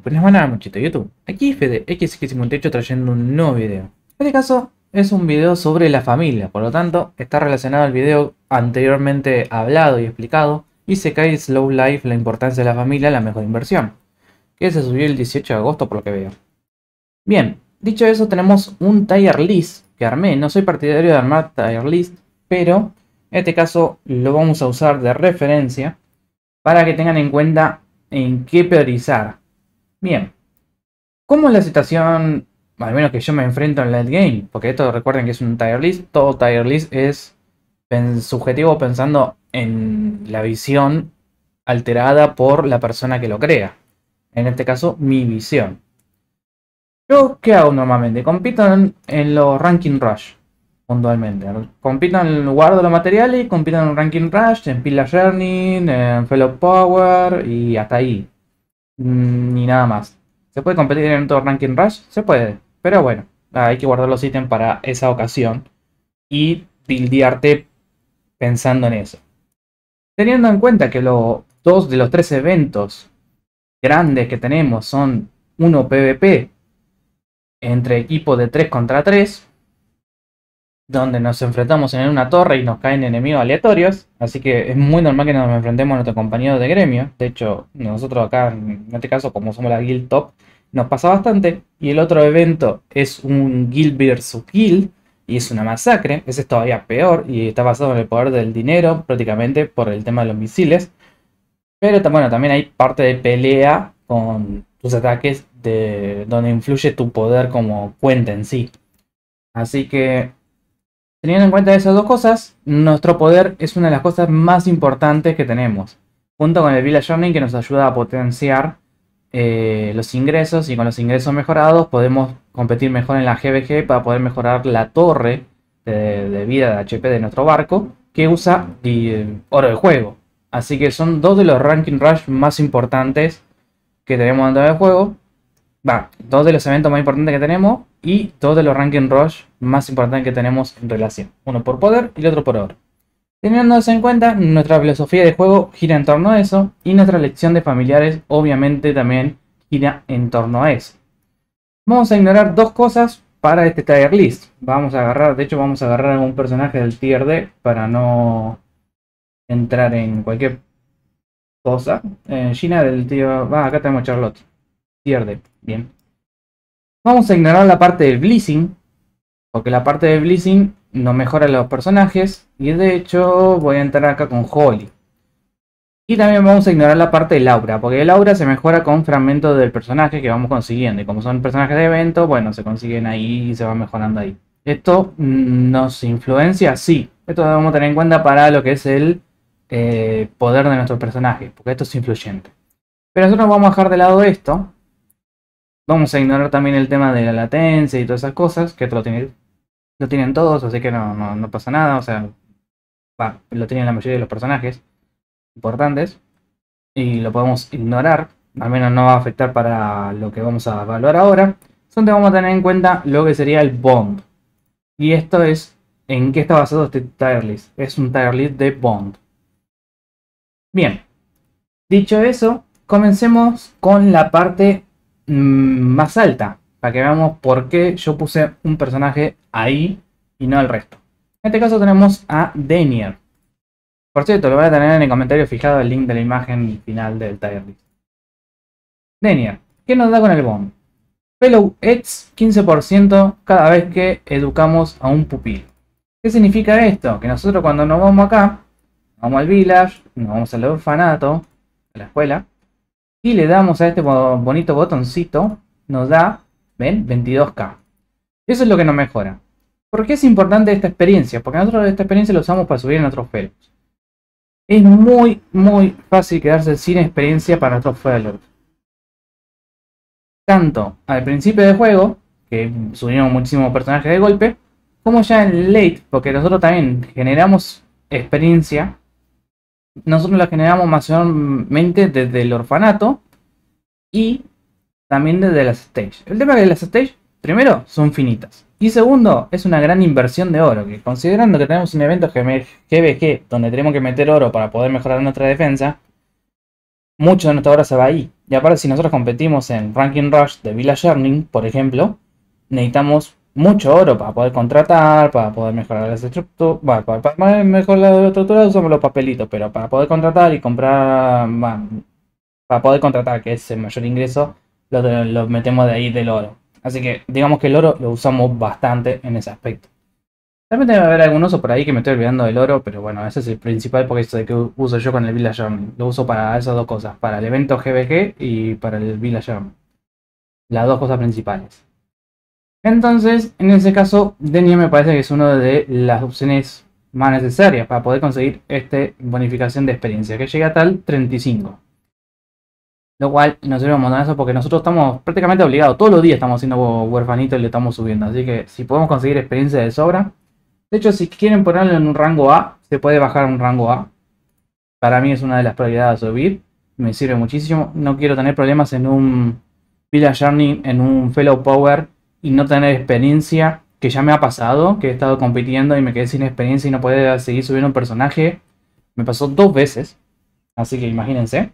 Pues buenas muchachos de YouTube. Aquí Fede XX58 trayendo un nuevo video. En este caso es un video sobre la familia, por lo tanto está relacionado al video anteriormente hablado y explicado, Isekai Slow Life, la importancia de la familia, la mejor inversión, que se subió el 18 de agosto por lo que veo. Bien, dicho eso tenemos un tier list que armé. No soy partidario de armar tier list, pero en este caso lo vamos a usar de referencia para que tengan en cuenta en qué priorizar. Bien, ¿cómo es la situación, al menos que yo me enfrento en late game? Porque esto recuerden que es un tier list, todo tier list es subjetivo pensando en la visión alterada por la persona que lo crea. En este caso, mi visión. ¿Yo qué hago normalmente? Compito en los ranking rush, puntualmente. Compito en guardo los materiales, compito en ranking rush, en pila learning, en fellow power y hasta ahí. Ni nada más. ¿Se puede competir en todo ranking rush? Se puede. Pero bueno, hay que guardar los ítems para esa ocasión y buildearte pensando en eso. Teniendo en cuenta que dos de los tres eventos grandes que tenemos son uno PvP entre equipos de 3 contra 3, donde nos enfrentamos en una torre y nos caen enemigos aleatorios, así que es muy normal que nos enfrentemos a nuestro compañero de gremio. De hecho, nosotros acá, en este caso, como somos la guild top, nos pasa bastante. Y el otro evento es un guild versus guild, y es una masacre. Ese es todavía peor, y está basado en el poder del dinero, prácticamente por el tema de los misiles. Pero bueno, también hay parte de pelea con tus ataques, donde influye tu poder como cuenta en sí. Así que, teniendo en cuenta esas dos cosas, nuestro poder es una de las cosas más importantes que tenemos. Junto con el Village Journey, que nos ayuda a potenciar los ingresos, y con los ingresos mejorados podemos competir mejor en la GVG para poder mejorar la torre de vida de HP de nuestro barco, que usa oro de juego. Así que son dos de los ranking rush más importantes que tenemos dentro del juego. Dos de los eventos más importantes que tenemos y dos de los ranking rush más importantes que tenemos en relación. Uno por poder y el otro por oro. Teniendo eso en cuenta, nuestra filosofía de juego gira en torno a eso, y nuestra elección de familiares obviamente también gira en torno a eso. Vamos a ignorar dos cosas para este tier list. Vamos a agarrar algún personaje del tier D para no entrar en cualquier cosa. Gina del tío... acá tenemos Charlotte. Tier D. Bien. Vamos a ignorar la parte del Blissing, porque la parte del Blissing no mejora los personajes, y de hecho voy a entrar acá con Holly. Y también vamos a ignorar la parte del aura, porque el aura se mejora con fragmentos del personaje que vamos consiguiendo, y como son personajes de evento, bueno, se consiguen ahí y se van mejorando ahí. ¿Esto nos influencia? Sí. Esto debemos tener en cuenta para lo que es el poder de nuestro personaje, porque esto es influyente. Pero nosotros vamos a dejar de lado esto. Vamos a ignorar también el tema de la latencia y todas esas cosas, que esto lo tienen todos, así que no pasa nada. O sea, lo tienen la mayoría de los personajes importantes y lo podemos ignorar. Al menos no va a afectar para lo que vamos a evaluar ahora. Donde vamos a tener en cuenta lo que sería el bond. Y esto es en qué está basado este tier list. Es un tier list de bond. Bien, dicho eso, comencemos con la parte más alta, para que veamos por qué yo puse un personaje ahí y no el resto. En este caso tenemos a Denier. Por cierto, lo voy a tener en el comentario fijado el link de la imagen final del tier list. Denier, ¿qué nos da con el bond? Fellow Eds 15% cada vez que educamos a un pupilo. ¿Qué significa esto? Que nosotros cuando nos vamos acá, vamos al village, nos vamos al orfanato, a la escuela, y le damos a este bonito botoncito, nos da, ¿ven? 22k. Eso es lo que nos mejora. ¿Por qué es importante esta experiencia? Porque nosotros esta experiencia la usamos para subir en nuestros fellows. Es muy fácil quedarse sin experiencia para nuestros fellows. Tanto al principio del juego, que subimos muchísimos personajes de golpe, como ya en late, porque nosotros también generamos experiencia. Nosotros la generamos mayormente desde el orfanato y también desde las stages. El tema es que las stages, primero, son finitas. Y segundo, es una gran inversión de oro. Que considerando que tenemos un evento GVG donde tenemos que meter oro para poder mejorar nuestra defensa, mucho de nuestra oro se va ahí. Y aparte, si nosotros competimos en Ranking Rush de Village Earning, por ejemplo, necesitamos mucho oro para poder contratar, para poder mejorar las estructuras. Bueno, para mejorar la estructura usamos los papelitos, pero para poder contratar y comprar, bueno, para poder contratar, que es el mayor ingreso, lo metemos de ahí del oro. Así que digamos que el oro lo usamos bastante en ese aspecto. También debe haber algún uso por ahí que me estoy olvidando del oro, pero bueno, ese es el principal porque es el que uso yo con el Village Journey. Lo uso para esas dos cosas, para el evento GBG y para el Village Journey. Las dos cosas principales. Entonces, en ese caso, Denia me parece que es una de las opciones más necesarias para poder conseguir esta bonificación de experiencia, que llega a tal 35. Lo cual nos sirve un montón eso porque nosotros estamos prácticamente obligados. Todos los días estamos haciendo huerfanito y le estamos subiendo. Así que si podemos conseguir experiencia de sobra. De hecho, si quieren ponerlo en un rango A, se puede bajar a un rango A. Para mí es una de las prioridades a subir. Me sirve muchísimo. No quiero tener problemas en un Village Journey, en un Fellow Power y no tener experiencia. Que ya me ha pasado, que he estado compitiendo y me quedé sin experiencia y no poder seguir subiendo un personaje. Me pasó 2 veces. Así que imagínense.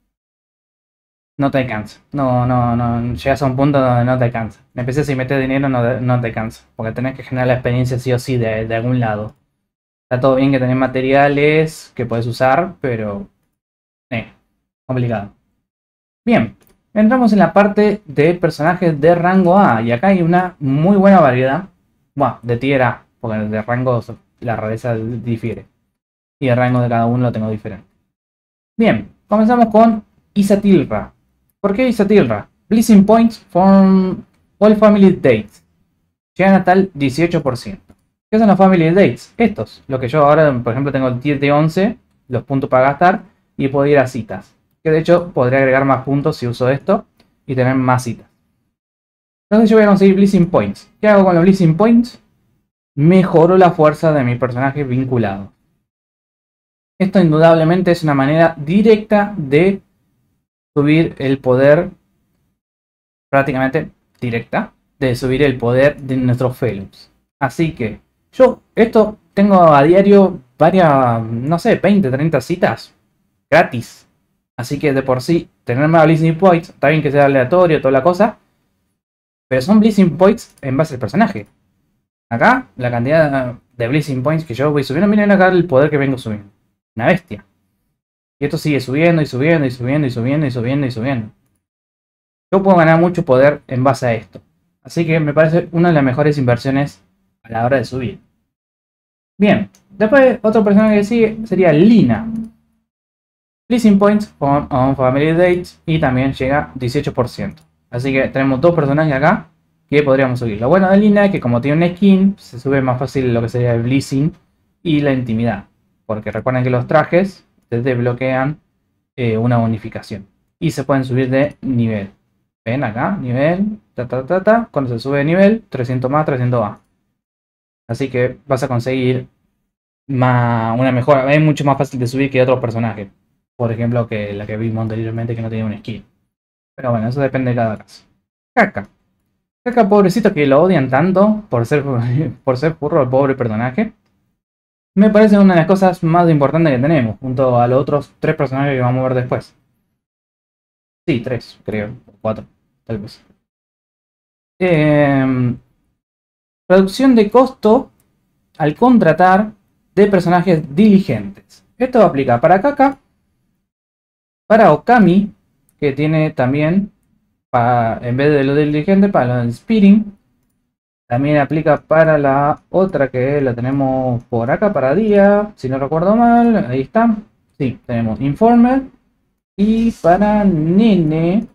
No te alcanza. No. Llegas a un punto donde no te alcanza. Empecé si metes dinero no te alcanza. Porque tenés que generar la experiencia sí o sí de algún lado. Está todo bien que tenés materiales que puedes usar, pero... complicado. Bien. Entramos en la parte de personajes de rango A. Y acá hay una muy buena variedad. Bueno, de tier A. Porque de rango la rareza difiere. Y el rango de cada uno lo tengo diferente. Bien. Comenzamos con Isatilra. ¿Por qué Isatilra? Blessing Points from all Family Dates. Llegan a tal 18%. ¿Qué son los Family Dates? Estos. Lo que yo ahora, por ejemplo, tengo el tier de 11. Los puntos para gastar. Y puedo ir a citas. Que de hecho podría agregar más puntos si uso esto. Y tener más citas. Entonces yo voy a conseguir Blessing Points. ¿Qué hago con los Blessing Points? Mejoro la fuerza de mi personaje vinculado. Esto indudablemente es una manera directa de subir el poder, prácticamente directa, de subir el poder de nuestros fellows. Así que yo esto tengo a diario varias, no sé, 20, 30 citas gratis. Así que de por sí, tener más Blessing Points, está bien que sea aleatorio, toda la cosa, pero son Blessing Points en base al personaje. Acá, la cantidad de Blessing Points que yo voy subiendo, miren acá el poder que vengo subiendo. Una bestia. Y esto sigue subiendo y subiendo y subiendo y subiendo y subiendo y subiendo. Yo puedo ganar mucho poder en base a esto. Así que me parece una de las mejores inversiones a la hora de subir. Bien, después otro personaje que sigue sería Lina. Blessing Points on Family Dates y también llega 18%. Así que tenemos dos personajes acá que podríamos subir. Lo bueno de Lina es que como tiene una skin, se sube más fácil lo que sería el Blessing y la intimidad. Porque recuerden que los trajes te desbloquean una bonificación. Y se pueden subir de nivel. Ven acá, nivel, Cuando se sube de nivel, 300 más, 300 más. Así que vas a conseguir una mejora. Es mucho más fácil de subir que otros personajes. Por ejemplo, que la que vimos anteriormente que no tenía un skin. Pero bueno, eso depende de cada caso. Caca. Caca, pobrecito, que lo odian tanto por ser furro el pobre personaje. Me parece una de las cosas más importantes que tenemos, junto a los otros 3 personajes que vamos a ver después. Sí, 3, creo. 4, tal vez. Reducción de costo al contratar de personajes diligentes. Esto aplica para Kaka, para Okami, que tiene también, en vez de lo diligente, para lo del Speeding. También aplica para la otra que la tenemos por acá, para Día, si no recuerdo mal, ahí está. Sí, tenemos Informer. Y para Nene,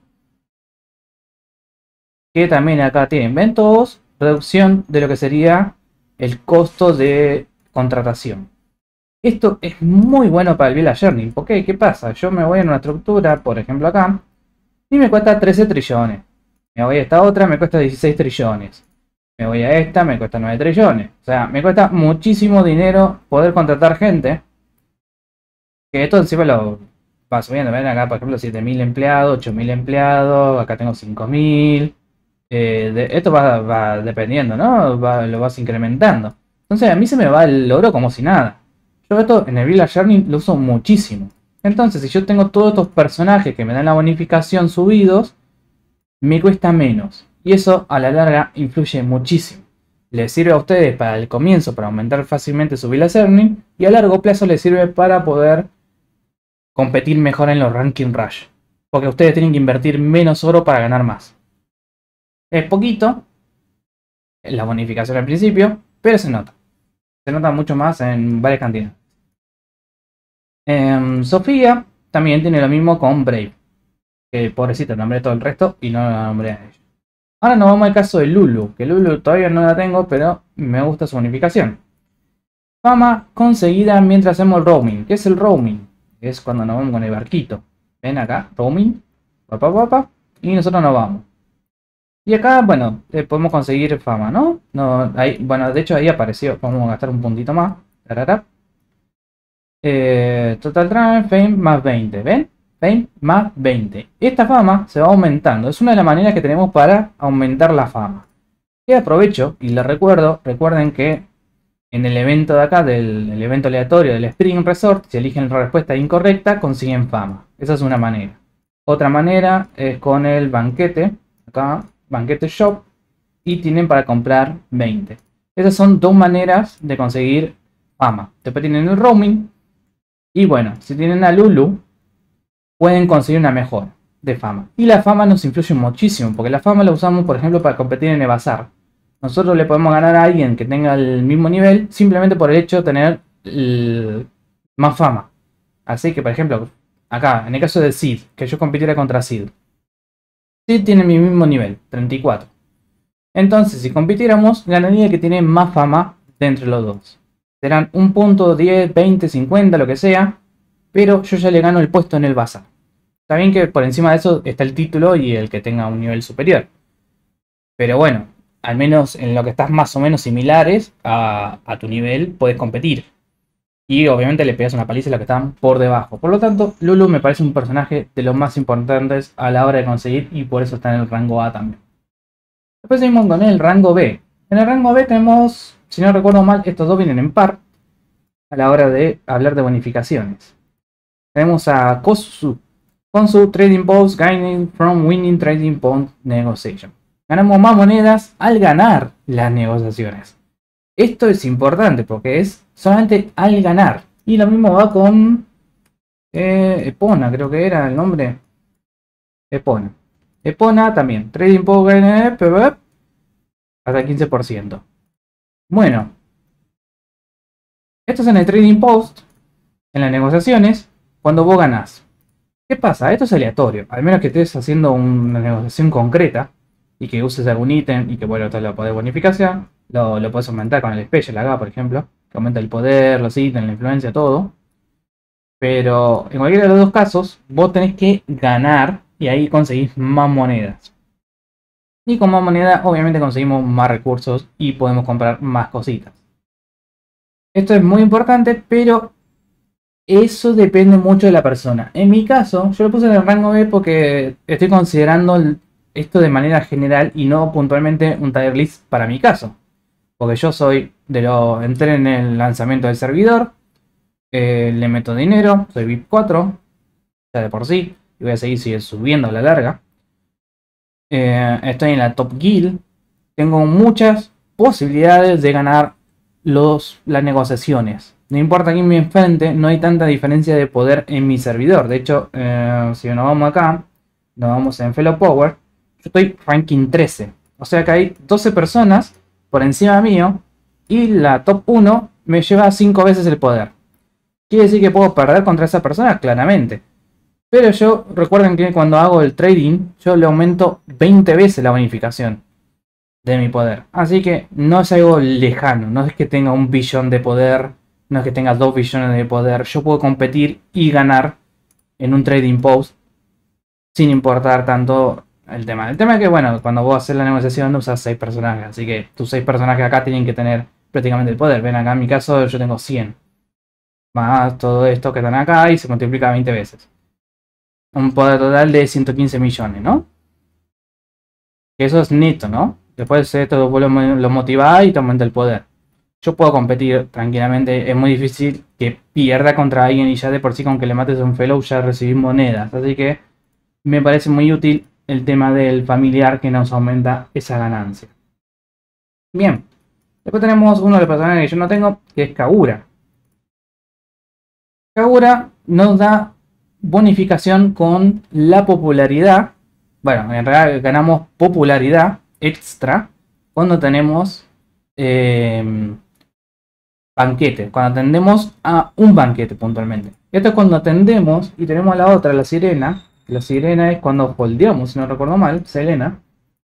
que también acá tienen eventos, reducción de lo que sería el costo de contratación. Esto es muy bueno para el Village Journey. ¿Por qué? ¿Qué pasa? Yo me voy a una estructura, por ejemplo acá, y me cuesta 13 trillones. Me voy a esta otra, me cuesta 16 trillones. Me voy a esta, me cuesta 9 trillones. O sea, me cuesta muchísimo dinero poder contratar gente. Que esto encima lo va subiendo. Ven acá, por ejemplo, 7.000 empleados, 8.000 empleados. Acá tengo 5.000. Esto va dependiendo, ¿no? Lo vas incrementando. Entonces a mí se me va el oro como si nada. Yo esto en el Village Journey lo uso muchísimo. Entonces, si yo tengo todos estos personajes que me dan la bonificación subidos, me cuesta menos. Y eso a la larga influye muchísimo. Les sirve a ustedes para el comienzo, para aumentar fácilmente su Villa Earning, y a largo plazo les sirve para poder competir mejor en los Ranking Rush. Porque ustedes tienen que invertir menos oro para ganar más. Es poquito, la bonificación al principio, pero se nota. Se nota mucho más en varias cantidades. Sofía también tiene lo mismo con Brave. Que pobrecita, nombré todo el resto y no la nombré a ella. Ahora nos vamos al caso de Lulu, que Lulu todavía no la tengo, pero me gusta su bonificación. Fama conseguida mientras hacemos el roaming. ¿Qué es el roaming? Es cuando nos vamos con el barquito. Ven acá, roaming, y nosotros nos vamos. Y acá, bueno, podemos conseguir fama, ¿no? No ahí, bueno, de hecho ahí apareció. Vamos a gastar un puntito más. Total Travel, Fame más 20, ¿ven? Fame más 20. Esta fama se va aumentando. Es una de las maneras que tenemos para aumentar la fama. Y aprovecho y les recuerden que en el evento de acá, el evento aleatorio del Spring Resort, si eligen la respuesta incorrecta, consiguen fama. Esa es una manera. Otra manera es con el banquete, acá, banquete shop, y tienen para comprar 20. Esas son dos maneras de conseguir fama. Después tienen el roaming, y bueno, si tienen a Lulu, pueden conseguir una mejora de fama. Y la fama nos influye muchísimo, porque la fama la usamos, por ejemplo, para competir en el bazar. Nosotros le podemos ganar a alguien que tenga el mismo nivel simplemente por el hecho de tener más fama. Así que, por ejemplo, acá, en el caso de Sid, que yo compitiera contra Sid. Sid tiene mi mismo nivel, 34. Entonces, si compitiéramos, ganaría el que tiene más fama de entre los dos. Serán un punto, 10, 20, 50, lo que sea. Pero yo ya le gano el puesto en el bazar. Está bien que por encima de eso está el título y el que tenga un nivel superior. Pero bueno, al menos en lo que estás más o menos similares a tu nivel, puedes competir. Y obviamente le pegas una paliza a los que están por debajo. Por lo tanto, Lulu me parece un personaje de los más importantes a la hora de conseguir y por eso está en el rango A también. Después seguimos con el rango B. En el rango B tenemos, si no recuerdo mal, estos dos vienen en par a la hora de hablar de bonificaciones. Tenemos a Konsu Trading Post Gaining from Winning Trading Point Negotiation. Ganamos más monedas al ganar las negociaciones. Esto es importante porque es solamente al ganar. Y lo mismo va con Epona, creo que era el nombre. Epona. Epona también. Trading Post hasta 15%. Bueno. Esto es en el Trading Post. En las negociaciones. Cuando vos ganás. ¿Qué pasa? Esto es aleatorio. Al menos que estés haciendo una negociación concreta. Y que uses algún ítem. Y que bueno, te lo podés bonificación. Lo puedes aumentar con el Special acá, por ejemplo. Que aumenta el poder, los ítems, la influencia, todo. Pero en cualquiera de los dos casos, vos tenés que ganar. Y ahí conseguís más monedas. Y con más monedas, obviamente conseguimos más recursos. Y podemos comprar más cositas. Esto es muy importante, pero eso depende mucho de la persona. En mi caso, yo lo puse en el rango B porque estoy considerando esto de manera general y no puntualmente un tier list para mi caso. Porque yo soy entré en el lanzamiento del servidor, le meto dinero, soy VIP 4, ya de por sí, y voy a seguir subiendo a la larga. Estoy en la top guild, tengo muchas posibilidades de ganar las negociaciones. No importa quién me enfrente, no hay tanta diferencia de poder en mi servidor. De hecho, si nos vamos acá, nos vamos en Fellow Power, yo estoy ranking 13. O sea que hay 12 personas por encima mío y la top 1 me lleva 5 veces el poder. ¿Quiere decir que puedo perder contra esa persona? Claramente. Pero yo, recuerden que cuando hago el trading, yo le aumento 20 veces la bonificación de mi poder. Así que no es algo lejano, no es que tenga 1 billón de poder, no es que tenga 2 billones de poder. Yo puedo competir y ganar en un trading post sin importar tanto el tema. El tema es que, bueno, cuando vos haces la negociación usas 6 personajes, así que tus 6 personajes acá tienen que tener prácticamente el poder. Ven acá, en mi caso yo tengo 100. Más todo esto que están acá y se multiplica 20 veces. Un poder total de 115 millones, ¿no? Eso es neto, ¿no? Después esto vos lo motivás y te aumenta el poder. Yo puedo competir tranquilamente. Es muy difícil que pierda contra alguien y ya de por sí con que le mates a un fellow ya recibís monedas. Así que me parece muy útil el tema del familiar que nos aumenta esa ganancia. Bien, después tenemos uno de los personajes que yo no tengo, que es Kagura. Kagura nos da bonificación con la popularidad. Bueno, en realidad ganamos popularidad extra cuando tenemos banquete, cuando atendemos a un banquete puntualmente. Esto es cuando atendemos y tenemos a la otra, la sirena. La sirena es cuando holdeamos, si no recuerdo mal, Selena.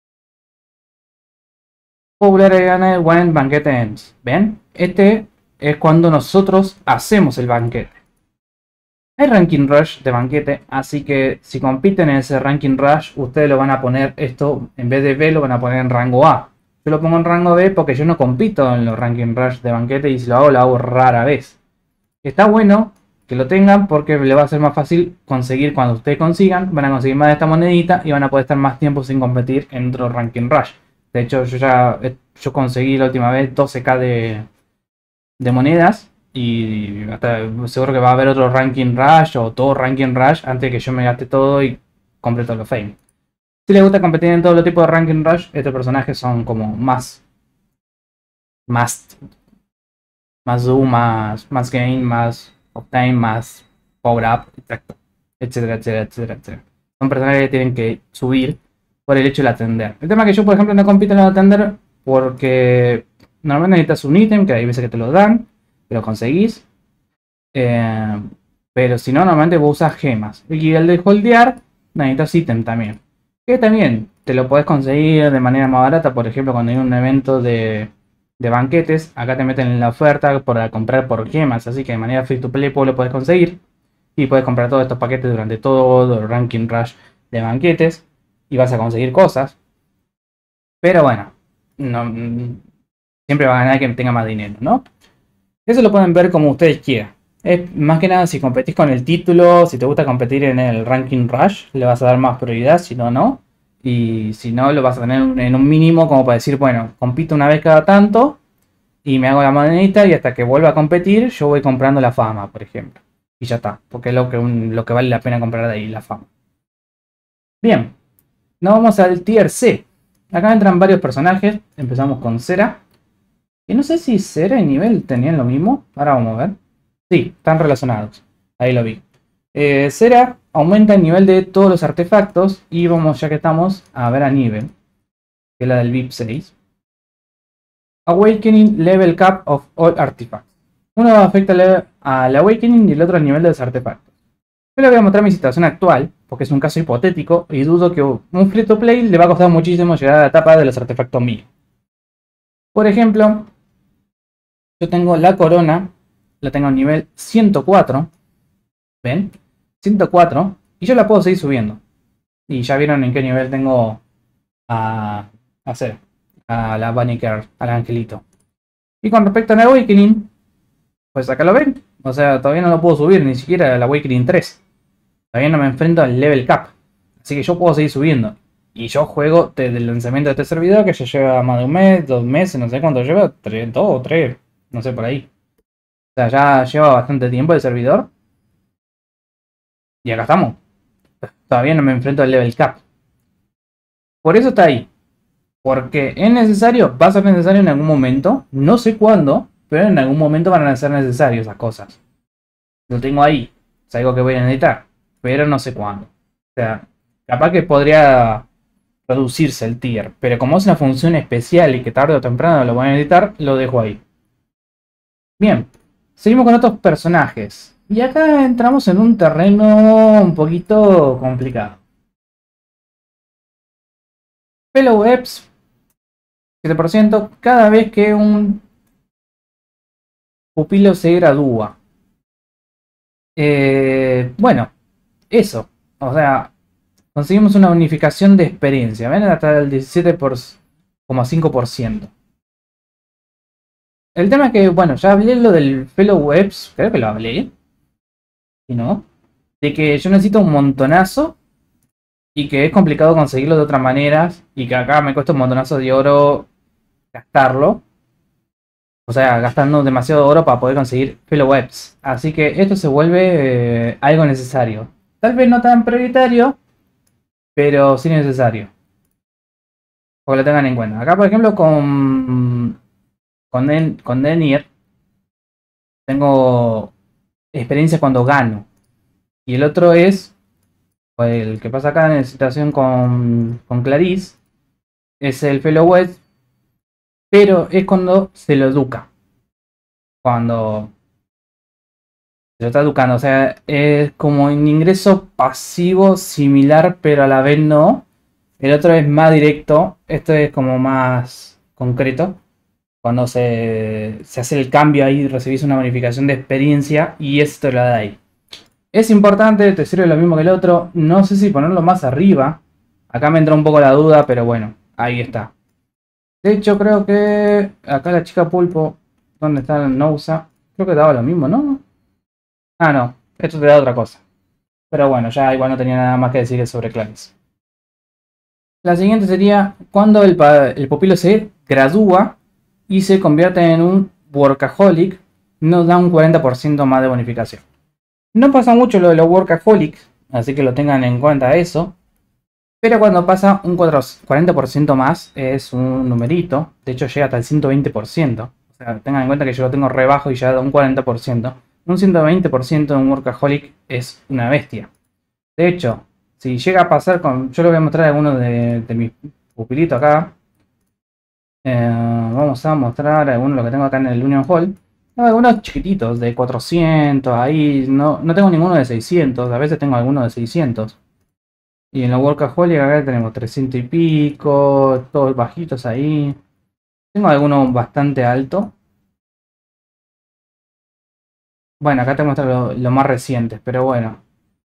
Popularidad gana when banquete ends. ¿Ven? Este es cuando nosotros hacemos el banquete. Hay ranking rush de banquete, así que si compiten en ese ranking rush, ustedes lo van a poner esto, en vez de B lo van a poner en rango A. Yo lo pongo en rango B porque yo no compito en los ranking rush de banquete y si lo hago rara vez. Está bueno que lo tengan porque le va a ser más fácil conseguir cuando ustedes consigan, van a conseguir más de esta monedita y van a poder estar más tiempo sin competir en otro ranking rush. De hecho, yo conseguí la última vez 12k de monedas. Y hasta seguro que va a haber otro ranking rush o todo ranking rush antes de que yo me gaste todo y compre todos los fame. Si les gusta competir en todo los tipos de ranking rush, estos personajes son como más do, más gain, más obtain, más power up, etcétera, etcétera, etcétera, etcétera. Son personajes que tienen que subir por el hecho de atender. El tema es que yo, por ejemplo, no compito en el atender porque normalmente necesitas un ítem, que hay veces que te lo dan, lo conseguís. Pero si no, normalmente vos usas gemas. Y el de holdear, necesitas ítem también. Que también te lo podés conseguir de manera más barata. Por ejemplo, cuando hay un evento de banquetes, acá te meten en la oferta para comprar por gemas. Así que de manera free to play vos lo podés conseguir. Y podés comprar todos estos paquetes durante todo el ranking rush de banquetes. Y vas a conseguir cosas. Pero bueno, no, siempre va a ganar quien tenga más dinero, ¿no? Eso lo pueden ver como ustedes quieran. Es más que nada si competís con el título, si te gusta competir en el ranking rush, le vas a dar más prioridad, si no, no. Y si no, lo vas a tener en un mínimo como para decir, bueno, compito una vez cada tanto y me hago la monedita y hasta que vuelva a competir yo voy comprando la fama, por ejemplo. Y ya está, porque es lo que vale la pena comprar de ahí, la fama. Bien, nos vamos al tier C. Acá entran varios personajes, empezamos con Cera. Y no sé si Cera y Nivel tenían lo mismo. Ahora vamos a ver. Sí, están relacionados. Ahí lo vi. Cera aumenta el nivel de todos los artefactos. Y vamos, ya que estamos, a ver a Nivel, que es la del VIP 6. Awakening Level Cap of All Artifacts. Uno afecta al Awakening y el otro al nivel de los artefactos. Yo le voy a mostrar mi situación actual, porque es un caso hipotético. Y dudo que un free to play le va a costar muchísimo llegar a la etapa de los artefactos míos. Por ejemplo, yo tengo la corona, la tengo a nivel 104. ¿Ven? 104. Y yo la puedo seguir subiendo. Y ya vieron en qué nivel tengo a hacer a la Bunny Girl, al angelito. Y con respecto al Awakening, pues acá lo ven. O sea, todavía no lo puedo subir, ni siquiera al Awakening 3. Todavía no me enfrento al level cap. Así que yo puedo seguir subiendo. Y yo juego desde el lanzamiento de este servidor, que ya lleva más de un mes, 2 meses, no sé cuánto lleva, 2 o 3, no sé por ahí. O sea, ya lleva bastante tiempo el servidor. Y acá estamos. Todavía no me enfrento al level cap. Por eso está ahí. Porque es necesario, va a ser necesario en algún momento. No sé cuándo, pero en algún momento van a ser necesarias esas cosas. Lo tengo ahí. Es algo que voy a necesitar. Pero no sé cuándo. O sea, capaz que podría reducirse el tier. Pero como es una función especial y que tarde o temprano lo voy a necesitar, lo dejo ahí. Bien. Seguimos con otros personajes. Y acá entramos en un terreno un poquito complicado. Fellow Eps, 7% cada vez que un pupilo se gradúa. Bueno, eso. O sea, conseguimos una unificación de experiencia. ¿Ven? Hasta el 17,5%. El tema es que, bueno, ya hablé lo del Fellow Eps. Creo que lo hablé. ¿Y no? De que yo necesito un montonazo. Y que es complicado conseguirlo de otras maneras. Y que acá me cuesta un montonazo de oro gastarlo. O sea, gastando demasiado oro para poder conseguir Fellow Webs. Así que esto se vuelve algo necesario. Tal vez no tan prioritario, pero sí necesario. Porque lo tengan en cuenta. Acá, por ejemplo, con Denier tengo experiencia cuando gano. Y el otro es, pues, el que pasa acá en la situación con Clarice, es el Fellow Web, pero es cuando se lo educa. Cuando se lo está educando. O sea, es como un ingreso pasivo similar, pero a la vez no. El otro es más directo. Esto es como más concreto. Cuando se hace el cambio ahí, recibís una bonificación de experiencia y esto lo da ahí. Es importante, te sirve lo mismo que el otro. No sé si ponerlo más arriba. Acá me entra un poco la duda, pero bueno, ahí está. De hecho, creo que acá la chica pulpo, ¿dónde está la Nousa? Creo que daba lo mismo, ¿no? Ah, no, esto te da otra cosa. Pero bueno, ya igual no tenía nada más que decir sobre Clarice. La siguiente sería cuando el pupilo se gradúa y se convierte en un workaholic, nos da un 40% más de bonificación. No pasa mucho lo de los workaholics, así que lo tengan en cuenta eso. Pero cuando pasa un 40% más es un numerito. De hecho llega hasta el 120%. O sea, tengan en cuenta que yo lo tengo re bajo y ya da un 40%. Un 120% de un workaholic es una bestia. De hecho, si llega a pasar con... Yo lo voy a mostrar a algunos de mis pupilitos acá. Vamos a mostrar algunos de los que tengo acá en el Union Hall. Tengo algunos chiquititos de 400, ahí no tengo ninguno de 600, a veces tengo algunos de 600. Y en la Workaholic acá tenemos 300 y pico, todos bajitos ahí. Tengo algunos bastante altos. Bueno, acá te muestro lo más recientes, pero bueno.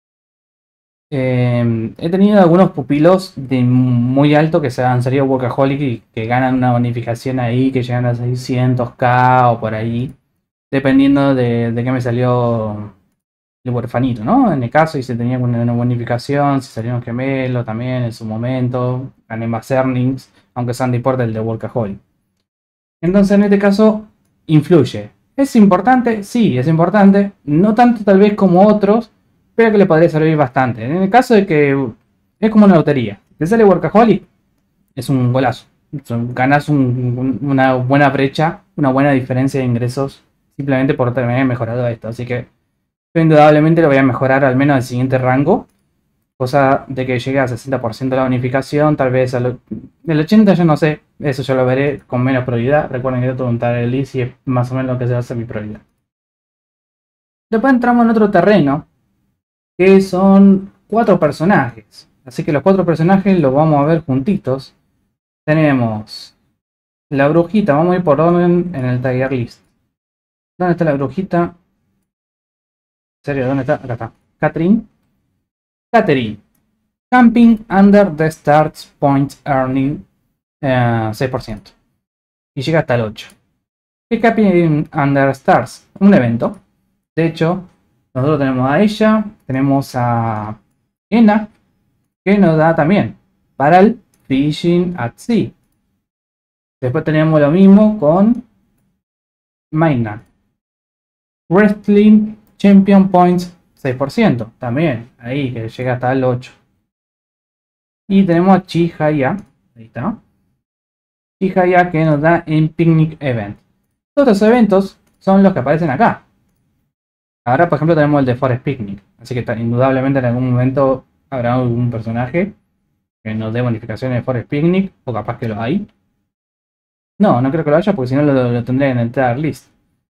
He tenido algunos pupilos de muy alto que se han salido Workaholic y que ganan una bonificación ahí, que llegan a 600k o por ahí. Dependiendo de qué me salió el huerfanito, ¿no? En el caso, y si tenía una bonificación, si salió un gemelo también en su momento, gané más earnings, aunque sean de importe el de Workaholic. Entonces, en este caso, influye. ¿Es importante? Sí, es importante. No tanto tal vez como otros, pero que le podría servir bastante. En el caso de que es como una lotería. Te sale Workaholic, es un golazo. Ganas una buena brecha, una buena diferencia de ingresos simplemente por haber mejorado esto. Así que yo indudablemente lo voy a mejorar al menos al siguiente rango. Cosa de que llegue a 60% de la bonificación, tal vez el 80% yo no sé, eso yo lo veré con menos prioridad. Recuerden que yo tengo un target list y es más o menos lo que se hace mi prioridad. Después entramos en otro terreno, que son 4 personajes. Así que los 4 personajes los vamos a ver juntitos. Tenemos la brujita, vamos a ir por orden en el tier list. ¿Dónde está la brujita? ¿En serio? ¿Dónde está? Acá está. Catherine. Camping under the start point earning 6%. Y llega hasta el 8%. ¿Qué es Camping under stars? Un evento. De hecho, nosotros tenemos a ella, tenemos a Ena, que nos da también para el Fishing at Sea. Después tenemos lo mismo con Maynard. Wrestling Champion Points 6%. También, ahí que llega hasta el 8%. Y tenemos a Chihaya. Ahí está. Chihaya que nos da en Picnic Event. Otros eventos son los que aparecen acá. Ahora, por ejemplo, tenemos el de Forest Picnic. Así que indudablemente en algún momento habrá algún personaje que nos dé bonificaciones de Forest Picnic. O capaz que lo hay. No creo que lo haya porque si no lo tendré en el tier list.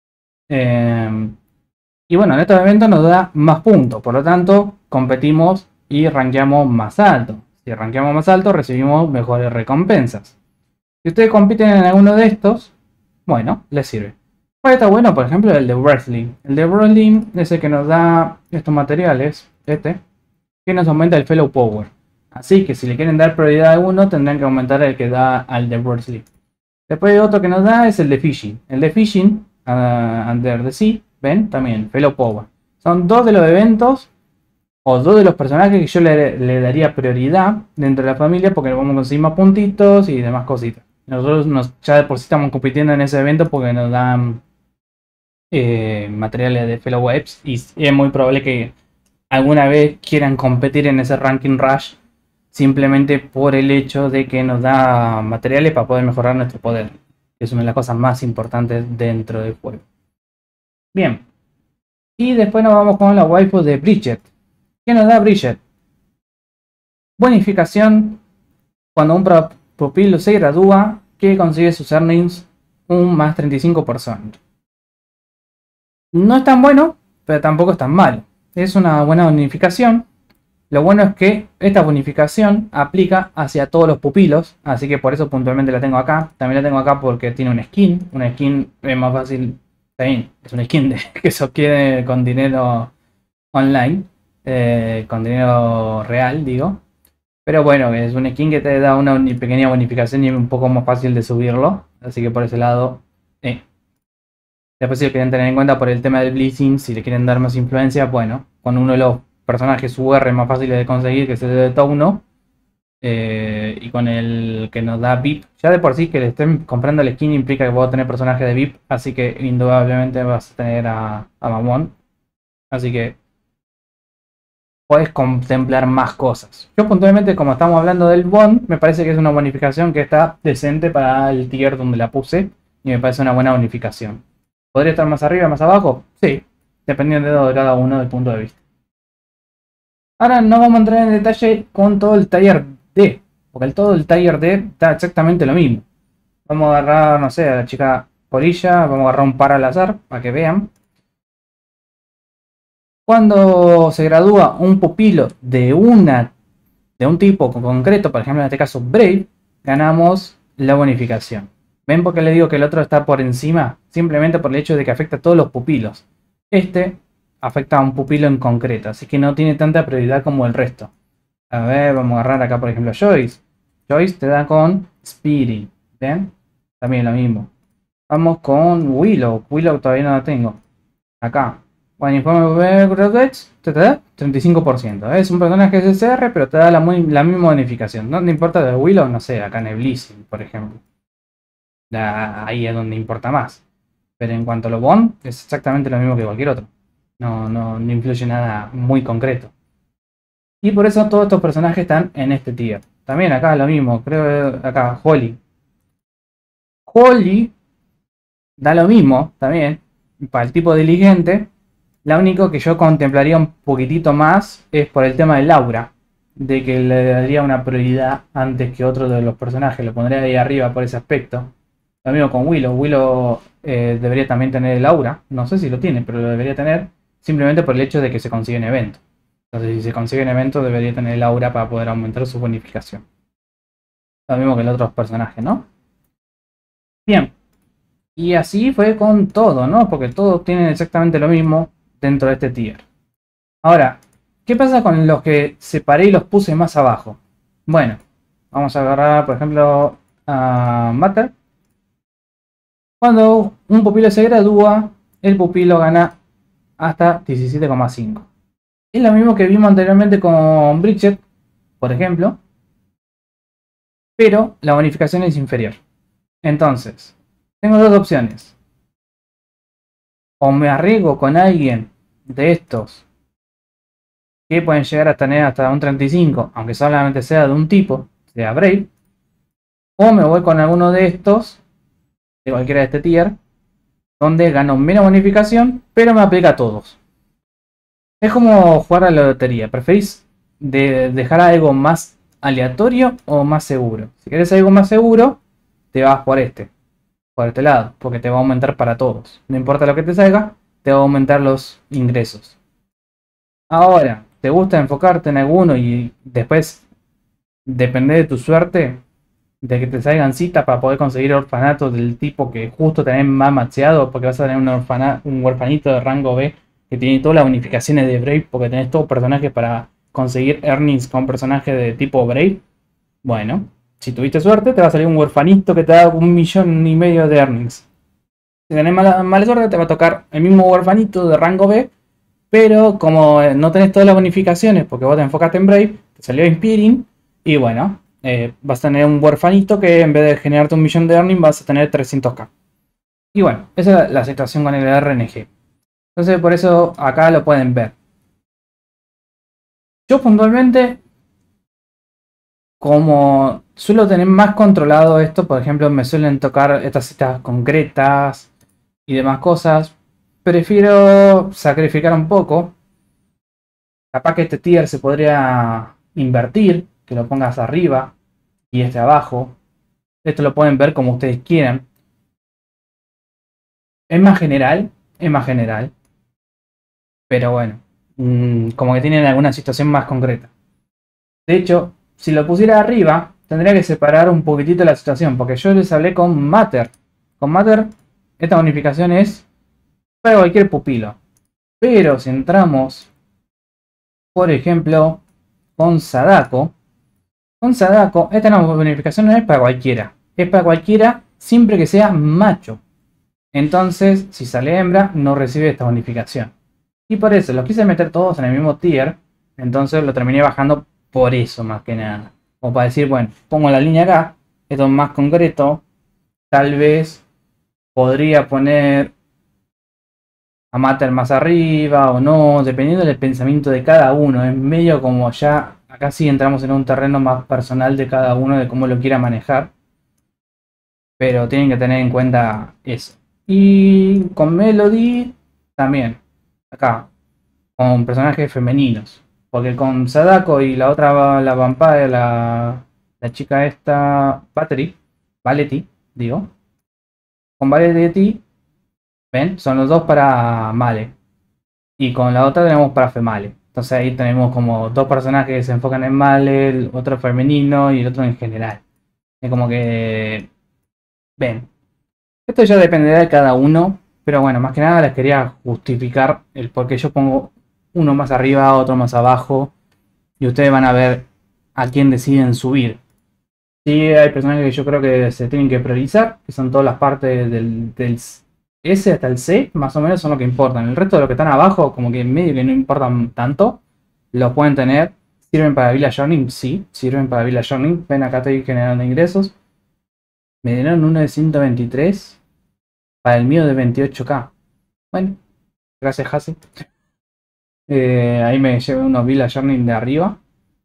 Y bueno, en estos eventos nos da más puntos. Por lo tanto, competimos y rankeamos más alto. Si rankeamos más alto, recibimos mejores recompensas. Si ustedes compiten en alguno de estos, bueno, les sirve. Pues está bueno, por ejemplo, el de Wrestling. El de Wrestling es el que nos da estos materiales, que nos aumenta el Fellow Power. Así que si le quieren dar prioridad a uno, tendrán que aumentar el que da al de Wrestling. Después otro que nos da es el de Fishing. El de Fishing, Under the Sea, ven, también, Fellow Power. Son 2 de los eventos o 2 de los personajes que yo le daría prioridad dentro de la familia porque le vamos a conseguir más puntitos y demás cositas. Nosotros ya de por sí estamos compitiendo en ese evento porque nos dan materiales de Fellow Webs y es muy probable que alguna vez quieran competir en ese ranking rush simplemente por el hecho de que nos da materiales para poder mejorar nuestro poder. Es una de las cosas más importantes dentro del juego. Bien. Y después nos vamos con la waifu de Bridget. ¿Qué nos da Bridget? Bonificación cuando un pupilo se gradúa que consigue sus earnings un más 35%. No es tan bueno, pero tampoco es tan malo. Es una buena bonificación. Lo bueno es que esta bonificación aplica hacia todos los pupilos, así que por eso puntualmente la tengo acá. También la tengo acá porque tiene un skin. Una skin es más fácil. También es una skin que se obtiene con dinero online, con dinero real, digo. Pero bueno, es un skin que te da una pequeña bonificación y es un poco más fácil de subirlo. Así que por ese lado, después si lo quieren tener en cuenta por el tema del Blizzing, si le quieren dar más influencia, bueno, con uno de los personajes UR más fáciles de conseguir, que es el de Tauno, y con el que nos da VIP, ya de por sí que le estén comprando el skin implica que puedo tener personajes de VIP, así que indudablemente vas a tener a Mamón. Así que puedes contemplar más cosas. Yo puntualmente, como estamos hablando del Bond, me parece que es una bonificación que está decente para el tier donde la puse, y me parece una buena bonificación. ¿Podría estar más arriba, más abajo? Sí, dependiendo de cada uno del punto de vista. Ahora no vamos a entrar en detalle con todo el taller D, porque todo el taller D está exactamente lo mismo. Vamos a agarrar, no sé, a la chica polilla, vamos a agarrar un par al azar para que vean. Cuando se gradúa un pupilo de un tipo concreto, por ejemplo en este caso Brave, ganamos la bonificación. ¿Ven por qué le digo que el otro está por encima? Simplemente por el hecho de que afecta a todos los pupilos. Este afecta a un pupilo en concreto, así que no tiene tanta prioridad como el resto. A ver, vamos a agarrar acá por ejemplo a Joyce. Joyce te da con Speedy, ¿ven? También lo mismo. Vamos con Willow. Willow todavía no la tengo. Acá. Bueno, informe de graduates te da 35%. Es un personaje SSR, pero te da la misma bonificación. No te importa de Willow, no sé, acá en el Blizzing, por ejemplo. Ahí es donde importa más. Pero en cuanto a lo Bond, es exactamente lo mismo que cualquier otro. No influye nada muy concreto. Y por eso todos estos personajes están en este tier. También acá lo mismo, creo acá, Holly. Holly da lo mismo también. Para el tipo diligente. La única que yo contemplaría un poquitito más es por el tema del aura. De que le daría una prioridad antes que otro de los personajes. Lo pondría ahí arriba por ese aspecto. Lo mismo con Willow. Willow debería también tener el aura. No sé si lo tiene, pero lo debería tener. Simplemente por el hecho de que se consigue en evento. Entonces si se consigue en evento debería tener el aura para poder aumentar su bonificación. Lo mismo que el otro personaje, ¿no? Bien. Y así fue con todo, ¿no? Porque todos tienen exactamente lo mismo dentro de este tier. Ahora, ¿qué pasa con los que separé y los puse más abajo? Bueno, vamos a agarrar, por ejemplo, a Matter. Cuando un pupilo se gradúa, el pupilo gana hasta 17,5. Es lo mismo que vimos anteriormente con Bridget, por ejemplo, pero la bonificación es inferior. Entonces, tengo dos opciones. O me arriesgo con alguien de estos que pueden llegar a tener hasta un 35, aunque solamente sea de un tipo, sea Brave, o me voy con alguno de estos, de cualquiera de este tier, donde gano menos bonificación, pero me aplica a todos. Es como jugar a la lotería, ¿preferís dejar algo más aleatorio o más seguro? Si querés algo más seguro, te vas por este lado, porque te va a aumentar para todos. No importa lo que te salga, te va a aumentar los ingresos. Ahora, ¿te gusta enfocarte en alguno y después depender de tu suerte? De que te salgan citas para poder conseguir orfanatos del tipo que justo tenés más maxeado, porque vas a tener un huerfanito de rango B que tiene todas las bonificaciones de Brave, porque tenés todos personajes para conseguir earnings con personajes de tipo Brave. Bueno, si tuviste suerte, te va a salir un huerfanito que te da 1,5 millones de earnings. Si tenés mala suerte, te va a tocar el mismo huerfanito de rango B, pero como no tenés todas las bonificaciones porque vos te enfocaste en Brave, te salió Inspiring y bueno, vas a tener un huerfanito que en vez de generarte 1.000.000 de earning vas a tener 300k. Y bueno, esa es la situación con el RNG. Entonces por eso acá lo pueden ver. Yo puntualmente, como suelo tener más controlado esto, por ejemplo, me suelen tocar estas citas concretas y demás cosas, prefiero sacrificar un poco. Capaz que este tier se podría invertir, que lo pongas arriba y este abajo. Esto lo pueden ver como ustedes quieran. Es más general, es más general. Pero bueno, como que tienen alguna situación más concreta. De hecho, si lo pusiera arriba, tendría que separar un poquitito la situación, porque yo les hablé con Matter. Con Matter, esta bonificación es para cualquier pupilo. Pero si entramos, por ejemplo, con Sadako, esta bonificación no es para cualquiera. Es para cualquiera siempre que sea macho. Entonces, si sale hembra, no recibe esta bonificación. Y por eso los quise meter todos en el mismo tier. Entonces lo terminé bajando por eso más que nada. Como para decir, bueno, pongo la línea acá. Esto es más concreto. Tal vez podría poner a Mater más arriba o no. Dependiendo del pensamiento de cada uno. Es medio como ya... Acá sí entramos en un terreno más personal de cada uno. De cómo lo quiera manejar. Pero tienen que tener en cuenta eso. Y con Melody también. Acá. Con personajes femeninos. Porque con Sadako y la otra, la vampire, la chica esta, Valetti, digo. Con Valetti, ven, son los dos para Male. Y con la otra tenemos para Female. Entonces ahí tenemos como dos personajes que se enfocan en Male, el otro femenino y el otro en general. Es como que... Ven. Esto ya dependerá de cada uno. Pero bueno, más que nada les quería justificar el por qué yo pongo uno más arriba, otro más abajo. Y ustedes van a ver a quién deciden subir. Sí, hay personajes que yo creo que se tienen que priorizar, que son todas las partes del S hasta el C, más o menos son lo que importan. El resto de los que están abajo, como que en medio que no importan tanto, los pueden tener. ¿Sirven para Village Journey? Sí, sirven para Village Journey. Ven, acá estoy generando ingresos. Me dieron uno de 123 para el mío de 28k. Bueno, gracias, Hase. Ahí me llevé unos Village Journey de arriba.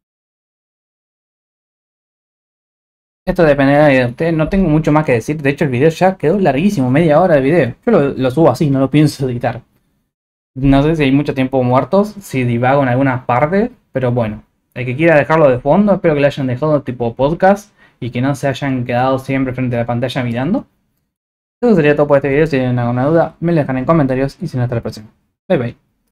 Esto dependerá de ustedes, no tengo mucho más que decir. De hecho, el video ya quedó larguísimo, media hora de video. Yo lo subo así, no lo pienso editar. No sé si hay mucho tiempo muertos, si divago en algunas partes, pero bueno. El que quiera dejarlo de fondo, espero que lo hayan dejado tipo podcast y que no se hayan quedado siempre frente a la pantalla mirando. Eso sería todo por este video. Si tienen alguna duda, me lo dejan en comentarios y si no, hasta la próxima. Bye bye.